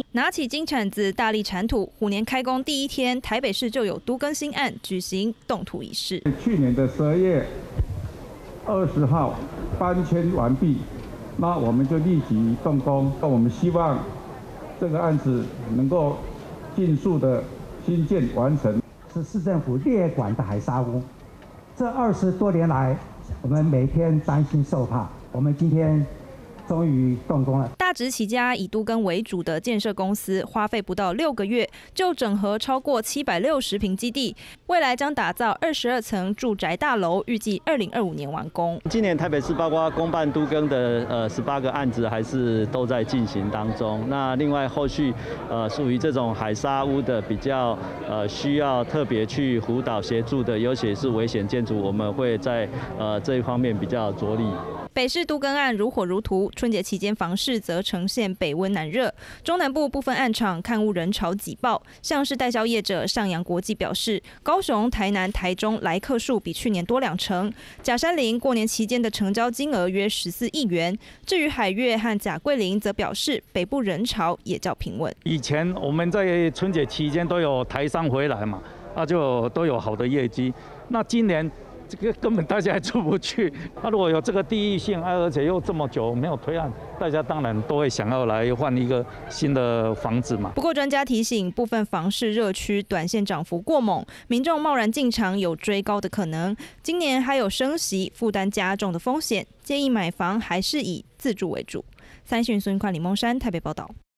拿起金铲子，大力铲土。虎年开工第一天，台北市就有都更新案举行动土仪式。 去年的12月20号搬迁完毕，那我们就立即动工。那我们希望这个案子能够尽速的新建完成。 是市政府列管的海沙屋，这20多年来，我们每天担心受怕，我们今天终于动工了。 大直起家以都更为主的建设公司，花费不到6个月就整合超过760坪基地，未来将打造22层住宅大楼，预计2025年完工。 今年台北市包括公办都更的18个案子还是都在进行当中。那另外后续属于这种海沙屋的比较需要特别去辅导协助的，尤其是危险建筑，我们会在这一方面比较着力。 北市都更案如火如荼，春节期间房市则呈现北温南热，中南部部分案场看屋人潮挤爆。像是代销业者上扬国际表示，高雄、台南、台中来客数比去年多2成。甲山林过年期间的成交金额约14亿元。至于海悦和甲桂林则表示，北部人潮也较平稳。 以前我们在春节期间都有台商回来嘛，就都有好的业绩。那今年这个根本大家还出不去，如果有这个地域性，而且又这么久没有推案，大家当然都会想要来换一个新的房子嘛。 不过专家提醒，部分房市热区短线涨幅过猛，民众贸然进场有追高的可能。今年还有升息负担加重的风险，建议买房还是以自住为主。三讯孙宽、李梦山台北报道。